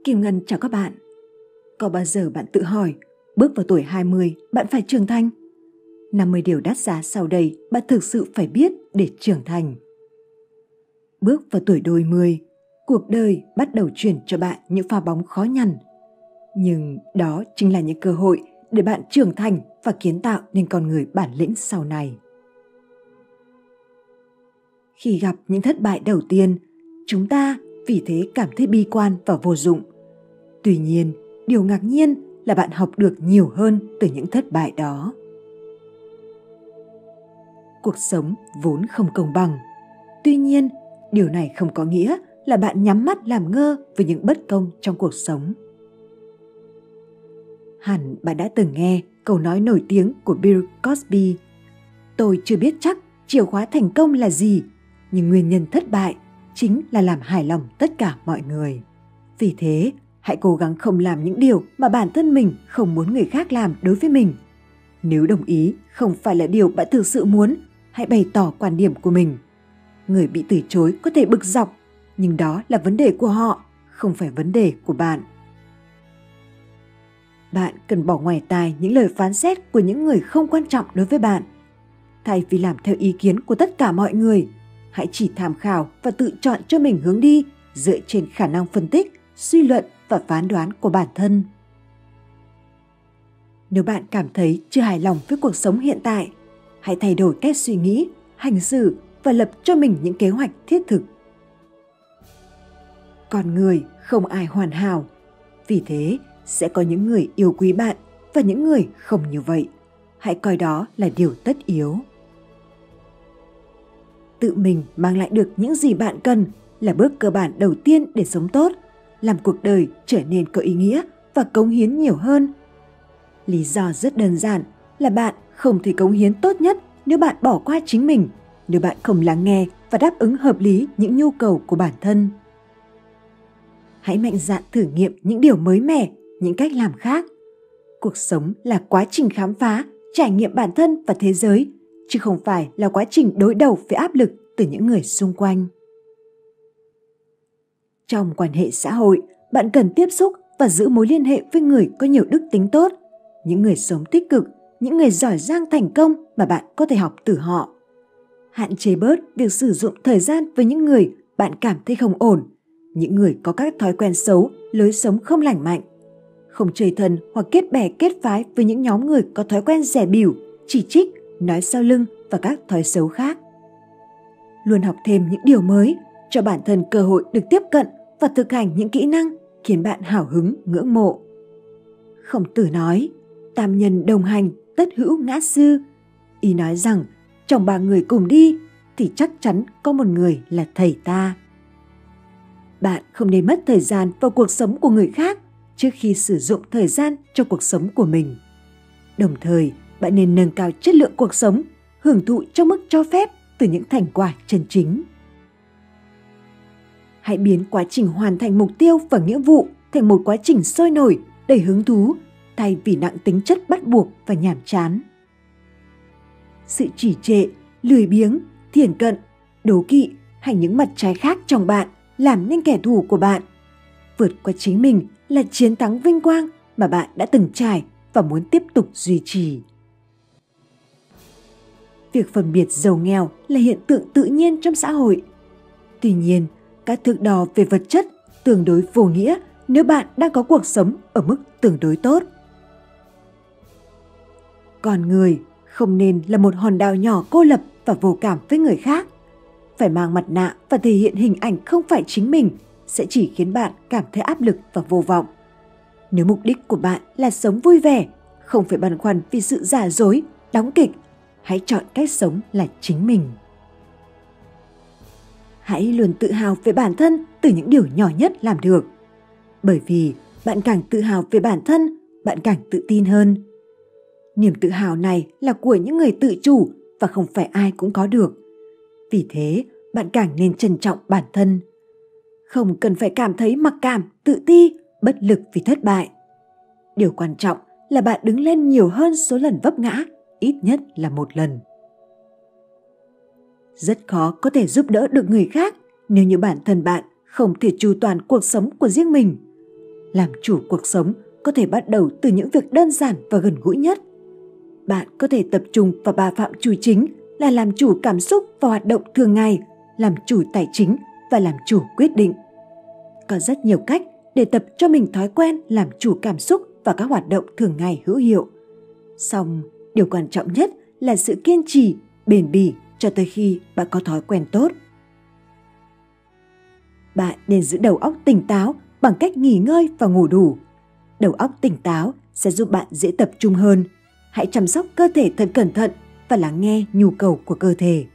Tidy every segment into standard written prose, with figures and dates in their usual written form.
Kim Ngân chào các bạn. Có bao giờ bạn tự hỏi, bước vào tuổi 20 bạn phải trưởng thành? 50 điều đắt giá sau đây bạn thực sự phải biết để trưởng thành. Bước vào tuổi đôi mươi, cuộc đời bắt đầu chuyển cho bạn những pha bóng khó nhằn. Nhưng đó chính là những cơ hội để bạn trưởng thành và kiến tạo nên con người bản lĩnh sau này. Khi gặp những thất bại đầu tiên, chúng ta vì thế cảm thấy bi quan và vô dụng. Tuy nhiên, điều ngạc nhiên là bạn học được nhiều hơn từ những thất bại đó. Cuộc sống vốn không công bằng. Tuy nhiên, điều này không có nghĩa là bạn nhắm mắt làm ngơ với những bất công trong cuộc sống. Hẳn bạn đã từng nghe câu nói nổi tiếng của Bill Cosby: "Tôi chưa biết chắc chìa khóa thành công là gì, nhưng nguyên nhân thất bại chính là làm hài lòng tất cả mọi người." Vì thế, hãy cố gắng không làm những điều mà bản thân mình không muốn người khác làm đối với mình. Nếu đồng ý không phải là điều bạn thực sự muốn, hãy bày tỏ quan điểm của mình. Người bị từ chối có thể bực dọc, nhưng đó là vấn đề của họ, không phải vấn đề của bạn. Bạn cần bỏ ngoài tai những lời phán xét của những người không quan trọng đối với bạn. Thay vì làm theo ý kiến của tất cả mọi người, hãy chỉ tham khảo và tự chọn cho mình hướng đi dựa trên khả năng phân tích, suy luận và phán đoán của bản thân. Nếu bạn cảm thấy chưa hài lòng với cuộc sống hiện tại, hãy thay đổi cách suy nghĩ, hành xử và lập cho mình những kế hoạch thiết thực. Con người không ai hoàn hảo, vì thế sẽ có những người yêu quý bạn và những người không như vậy. Hãy coi đó là điều tất yếu. Tự mình mang lại được những gì bạn cần là bước cơ bản đầu tiên để sống tốt, làm cuộc đời trở nên có ý nghĩa và cống hiến nhiều hơn. Lý do rất đơn giản là bạn không thể cống hiến tốt nhất nếu bạn bỏ qua chính mình, nếu bạn không lắng nghe và đáp ứng hợp lý những nhu cầu của bản thân. Hãy mạnh dạn thử nghiệm những điều mới mẻ, những cách làm khác. Cuộc sống là quá trình khám phá, trải nghiệm bản thân và thế giới, chứ không phải là quá trình đối đầu với áp lực từ những người xung quanh. Trong quan hệ xã hội, bạn cần tiếp xúc và giữ mối liên hệ với người có nhiều đức tính tốt, những người sống tích cực, những người giỏi giang thành công mà bạn có thể học từ họ. Hạn chế bớt việc sử dụng thời gian với những người bạn cảm thấy không ổn, những người có các thói quen xấu, lối sống không lành mạnh. Không chơi thân hoặc kết bè kết phái với những nhóm người có thói quen dè bỉu, chỉ trích, nói sau lưng và các thói xấu khác. Luôn học thêm những điều mới, cho bản thân cơ hội được tiếp cận và thực hành những kỹ năng khiến bạn hào hứng, ngưỡng mộ. Khổng Tử nói, tam nhân đồng hành, tất hữu ngã sư. Ý nói rằng, trong 3 người cùng đi thì chắc chắn có một người là thầy ta. Bạn không nên mất thời gian vào cuộc sống của người khác trước khi sử dụng thời gian cho cuộc sống của mình. Đồng thời, bạn nên nâng cao chất lượng cuộc sống, hưởng thụ trong mức cho phép từ những thành quả chân chính. Hãy biến quá trình hoàn thành mục tiêu và nghĩa vụ thành một quá trình sôi nổi, đầy hứng thú, thay vì nặng tính chất bắt buộc và nhàm chán. Sự trì trệ, lười biếng, thiển cận, đố kỵ hay những mặt trái khác trong bạn làm nên kẻ thù của bạn. Vượt qua chính mình là chiến thắng vinh quang mà bạn đã từng trải và muốn tiếp tục duy trì. Việc phân biệt giàu nghèo là hiện tượng tự nhiên trong xã hội. Tuy nhiên, các thước đo về vật chất tương đối vô nghĩa nếu bạn đang có cuộc sống ở mức tương đối tốt. Con người không nên là một hòn đảo nhỏ cô lập và vô cảm với người khác. Phải mang mặt nạ và thể hiện hình ảnh không phải chính mình sẽ chỉ khiến bạn cảm thấy áp lực và vô vọng. Nếu mục đích của bạn là sống vui vẻ, không phải băn khoăn vì sự giả dối, đóng kịch, hãy chọn cách sống là chính mình. Hãy luôn tự hào về bản thân từ những điều nhỏ nhất làm được. Bởi vì bạn càng tự hào về bản thân, bạn càng tự tin hơn. Niềm tự hào này là của những người tự chủ và không phải ai cũng có được. Vì thế, bạn càng nên trân trọng bản thân. Không cần phải cảm thấy mặc cảm, tự ti, bất lực vì thất bại. Điều quan trọng là bạn đứng lên nhiều hơn số lần vấp ngã, ít nhất là một lần. Rất khó có thể giúp đỡ được người khác nếu như bản thân bạn không thể chu toàn cuộc sống của riêng mình. Làm chủ cuộc sống có thể bắt đầu từ những việc đơn giản và gần gũi nhất. Bạn có thể tập trung vào 3 phạm trù chính là làm chủ cảm xúc và hoạt động thường ngày, làm chủ tài chính và làm chủ quyết định. Có rất nhiều cách để tập cho mình thói quen làm chủ cảm xúc và các hoạt động thường ngày hữu hiệu. Song, điều quan trọng nhất là sự kiên trì, bền bỉ cho tới khi bạn có thói quen tốt. Bạn nên giữ đầu óc tỉnh táo bằng cách nghỉ ngơi và ngủ đủ. Đầu óc tỉnh táo sẽ giúp bạn dễ tập trung hơn. Hãy chăm sóc cơ thể thật cẩn thận và lắng nghe nhu cầu của cơ thể.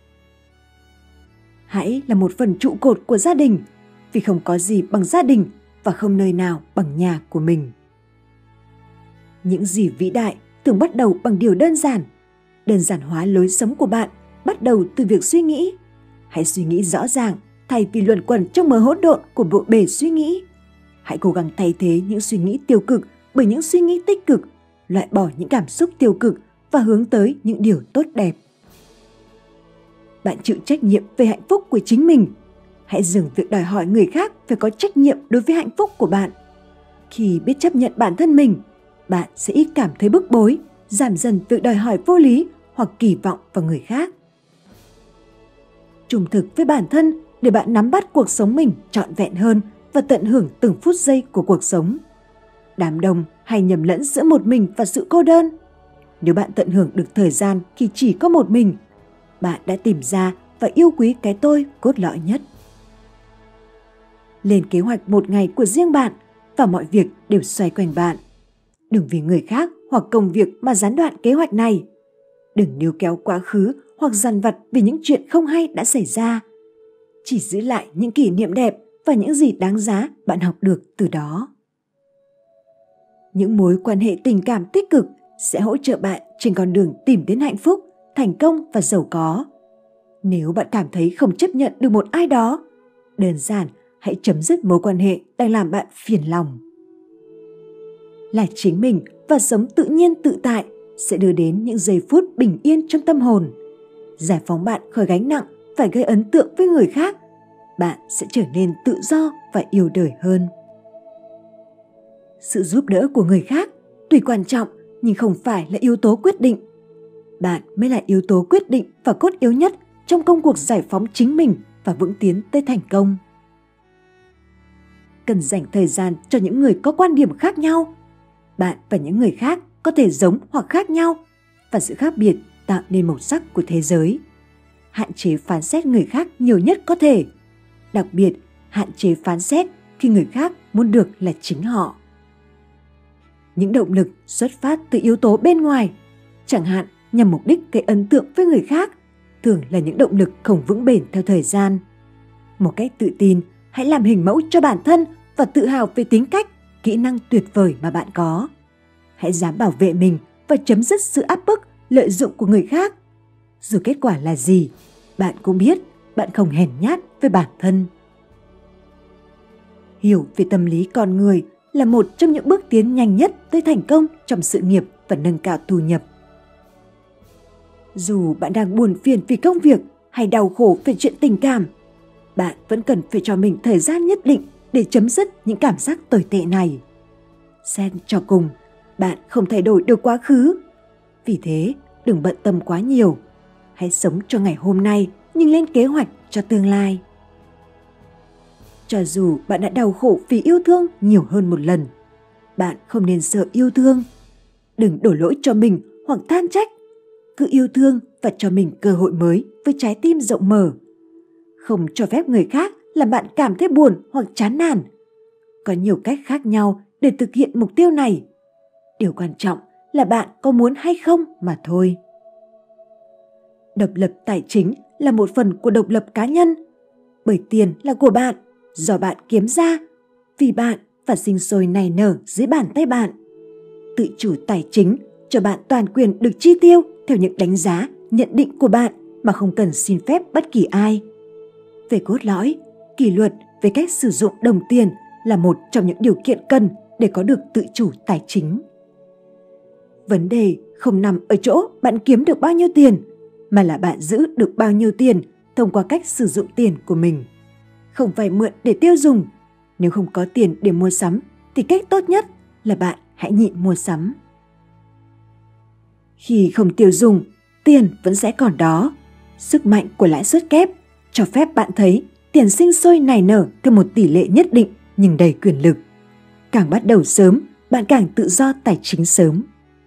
Hãy là một phần trụ cột của gia đình, vì không có gì bằng gia đình và không nơi nào bằng nhà của mình. Những gì vĩ đại thường bắt đầu bằng điều đơn giản. Đơn giản hóa lối sống của bạn bắt đầu từ việc suy nghĩ. Hãy suy nghĩ rõ ràng thay vì luẩn quẩn trong mớ hỗn độn của bộ bể suy nghĩ. Hãy cố gắng thay thế những suy nghĩ tiêu cực bởi những suy nghĩ tích cực, loại bỏ những cảm xúc tiêu cực và hướng tới những điều tốt đẹp. Bạn chịu trách nhiệm về hạnh phúc của chính mình. Hãy dừng việc đòi hỏi người khác phải có trách nhiệm đối với hạnh phúc của bạn. Khi biết chấp nhận bản thân mình, bạn sẽ ít cảm thấy bức bối, giảm dần việc đòi hỏi vô lý hoặc kỳ vọng vào người khác. Trung thực với bản thân để bạn nắm bắt cuộc sống mình trọn vẹn hơn và tận hưởng từng phút giây của cuộc sống. Đám đông hay nhầm lẫn giữa một mình và sự cô đơn. Nếu bạn tận hưởng được thời gian khi chỉ có một mình, bạn đã tìm ra và yêu quý cái tôi cốt lõi nhất. Lên kế hoạch một ngày của riêng bạn và mọi việc đều xoay quanh bạn. Đừng vì người khác hoặc công việc mà gián đoạn kế hoạch này. Đừng níu kéo quá khứ hoặc dằn vặt vì những chuyện không hay đã xảy ra. Chỉ giữ lại những kỷ niệm đẹp và những gì đáng giá bạn học được từ đó. Những mối quan hệ tình cảm tích cực sẽ hỗ trợ bạn trên con đường tìm đến hạnh phúc, thành công và giàu có. Nếu bạn cảm thấy không chấp nhận được một ai đó, đơn giản hãy chấm dứt mối quan hệ đang làm bạn phiền lòng. Là chính mình và sống tự nhiên tự tại sẽ đưa đến những giây phút bình yên trong tâm hồn. Giải phóng bạn khỏi gánh nặng phải gây ấn tượng với người khác. Bạn sẽ trở nên tự do và yêu đời hơn. Sự giúp đỡ của người khác tuy quan trọng nhưng không phải là yếu tố quyết định. Bạn mới là yếu tố quyết định và cốt yếu nhất trong công cuộc giải phóng chính mình và vững tiến tới thành công. Cần dành thời gian cho những người có quan điểm khác nhau. Bạn và những người khác có thể giống hoặc khác nhau, và sự khác biệt tạo nên màu sắc của thế giới. Hạn chế phán xét người khác nhiều nhất có thể. Đặc biệt, hạn chế phán xét khi người khác muốn được là chính họ. Những động lực xuất phát từ yếu tố bên ngoài, chẳng hạn nhằm mục đích gây ấn tượng với người khác, thường là những động lực không vững bền theo thời gian. Một cách tự tin, hãy làm hình mẫu cho bản thân và tự hào về tính cách, kỹ năng tuyệt vời mà bạn có. Hãy dám bảo vệ mình và chấm dứt sự áp bức, lợi dụng của người khác. Dù kết quả là gì, bạn cũng biết bạn không hèn nhát với bản thân. Hiểu về tâm lý con người là một trong những bước tiến nhanh nhất tới thành công trong sự nghiệp và nâng cao thu nhập. Dù bạn đang buồn phiền vì công việc hay đau khổ về chuyện tình cảm, bạn vẫn cần phải cho mình thời gian nhất định để chấm dứt những cảm giác tồi tệ này. Xét cho cùng, bạn không thay đổi được quá khứ. Vì thế, đừng bận tâm quá nhiều. Hãy sống cho ngày hôm nay nhưng lên kế hoạch cho tương lai. Cho dù bạn đã đau khổ vì yêu thương nhiều hơn một lần, bạn không nên sợ yêu thương. Đừng đổ lỗi cho mình hoặc than trách. Cứ yêu thương và cho mình cơ hội mới với trái tim rộng mở. Không cho phép người khác làm bạn cảm thấy buồn hoặc chán nản. Có nhiều cách khác nhau để thực hiện mục tiêu này. Điều quan trọng là bạn có muốn hay không mà thôi. Độc lập tài chính là một phần của độc lập cá nhân. Bởi tiền là của bạn, do bạn kiếm ra, vì bạn và sinh sôi nảy nở dưới bàn tay bạn. Tự chủ tài chính cho bạn toàn quyền được chi tiêu theo những đánh giá, nhận định của bạn mà không cần xin phép bất kỳ ai. Về cốt lõi, kỷ luật về cách sử dụng đồng tiền là một trong những điều kiện cần để có được tự chủ tài chính. Vấn đề không nằm ở chỗ bạn kiếm được bao nhiêu tiền, mà là bạn giữ được bao nhiêu tiền thông qua cách sử dụng tiền của mình. Không phải mượn để tiêu dùng. Nếu không có tiền để mua sắm thì cách tốt nhất là bạn hãy nhịn mua sắm. Khi không tiêu dùng, tiền vẫn sẽ còn đó. Sức mạnh của lãi suất kép cho phép bạn thấy tiền sinh sôi nảy nở theo một tỷ lệ nhất định nhưng đầy quyền lực. Càng bắt đầu sớm, bạn càng tự do tài chính sớm.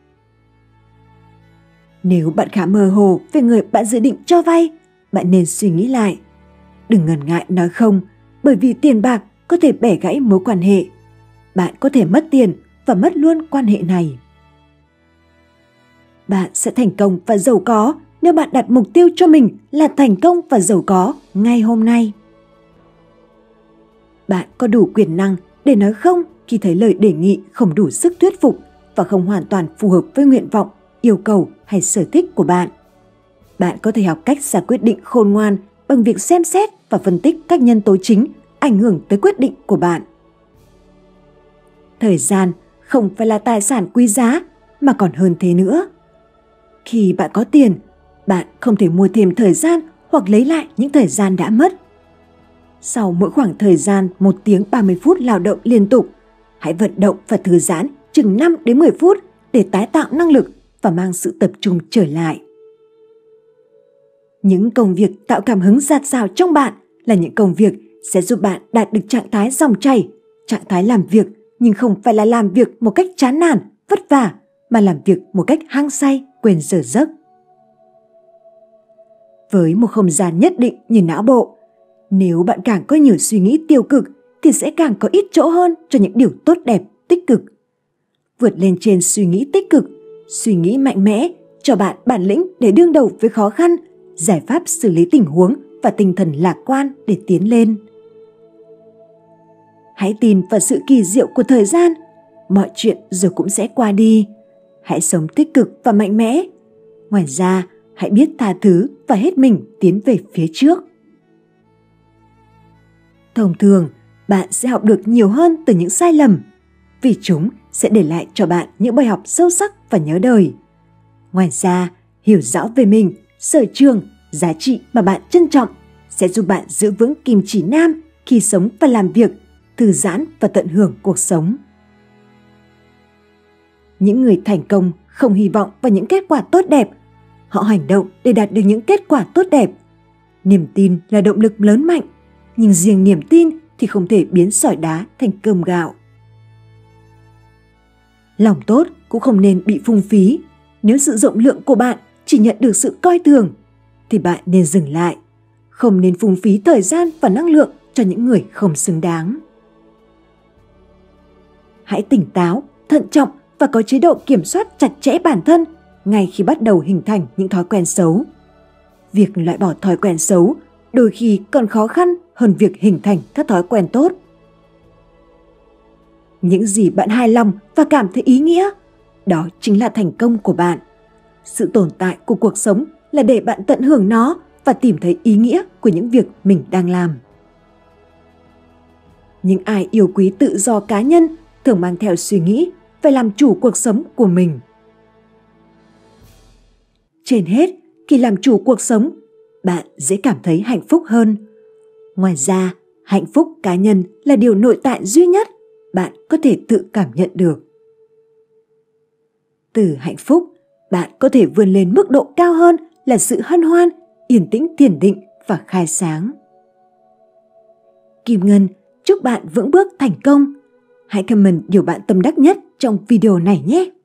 Nếu bạn khá mơ hồ về người bạn dự định cho vay, bạn nên suy nghĩ lại. Đừng ngần ngại nói không, bởi vì tiền bạc có thể bẻ gãy mối quan hệ. Bạn có thể mất tiền và mất luôn quan hệ này. Bạn sẽ thành công và giàu có nếu bạn đặt mục tiêu cho mình là thành công và giàu có ngay hôm nay. Bạn có đủ quyền năng để nói không khi thấy lời đề nghị không đủ sức thuyết phục và không hoàn toàn phù hợp với nguyện vọng, yêu cầu hay sở thích của bạn. Bạn có thể học cách ra quyết định khôn ngoan bằng việc xem xét và phân tích các nhân tố chính ảnh hưởng tới quyết định của bạn. Thời gian không phải là tài sản quý giá mà còn hơn thế nữa. Khi bạn có tiền, bạn không thể mua thêm thời gian hoặc lấy lại những thời gian đã mất. Sau mỗi khoảng thời gian 1 tiếng 30 phút lao động liên tục, hãy vận động và thư giãn chừng 5 đến 10 phút để tái tạo năng lực và mang sự tập trung trở lại. Những công việc tạo cảm hứng dạt dào trong bạn là những công việc sẽ giúp bạn đạt được trạng thái dòng chảy, trạng thái làm việc nhưng không phải là làm việc một cách chán nản, vất vả, mà làm việc một cách hăng say, quên giờ giấc. Với một không gian nhất định như não bộ, nếu bạn càng có nhiều suy nghĩ tiêu cực thì sẽ càng có ít chỗ hơn cho những điều tốt đẹp, tích cực. Vượt lên trên suy nghĩ tích cực, suy nghĩ mạnh mẽ cho bạn bản lĩnh để đương đầu với khó khăn, giải pháp xử lý tình huống và tinh thần lạc quan để tiến lên. Hãy tin vào sự kỳ diệu của thời gian, mọi chuyện rồi cũng sẽ qua đi. Hãy sống tích cực và mạnh mẽ. Ngoài ra, hãy biết tha thứ và hết mình tiến về phía trước. Thông thường, bạn sẽ học được nhiều hơn từ những sai lầm, vì chúng sẽ để lại cho bạn những bài học sâu sắc và nhớ đời. Ngoài ra, hiểu rõ về mình, sở trường, giá trị mà bạn trân trọng sẽ giúp bạn giữ vững kim chỉ nam khi sống và làm việc, thư giãn và tận hưởng cuộc sống. Những người thành công không hy vọng vào những kết quả tốt đẹp. Họ hành động để đạt được những kết quả tốt đẹp. Niềm tin là động lực lớn mạnh, nhưng riêng niềm tin thì không thể biến sỏi đá thành cơm gạo. Lòng tốt cũng không nên bị phung phí. Nếu sự rộng lượng của bạn chỉ nhận được sự coi thường, thì bạn nên dừng lại. Không nên phung phí thời gian và năng lượng cho những người không xứng đáng. Hãy tỉnh táo, thận trọng và có chế độ kiểm soát chặt chẽ bản thân ngay khi bắt đầu hình thành những thói quen xấu. Việc loại bỏ thói quen xấu đôi khi còn khó khăn hơn việc hình thành các thói quen tốt. Những gì bạn hài lòng và cảm thấy ý nghĩa, đó chính là thành công của bạn. Sự tồn tại của cuộc sống là để bạn tận hưởng nó và tìm thấy ý nghĩa của những việc mình đang làm. Những ai yêu quý tự do cá nhân thường mang theo suy nghĩ phải làm chủ cuộc sống của mình. Trên hết, khi làm chủ cuộc sống, bạn dễ cảm thấy hạnh phúc hơn. Ngoài ra, hạnh phúc cá nhân là điều nội tại duy nhất bạn có thể tự cảm nhận được. Từ hạnh phúc, bạn có thể vươn lên mức độ cao hơn là sự hân hoan, yên tĩnh thiền định và khai sáng. Kim Ngân chúc bạn vững bước thành công. Hãy comment điều bạn tâm đắc nhất trong video này nhé!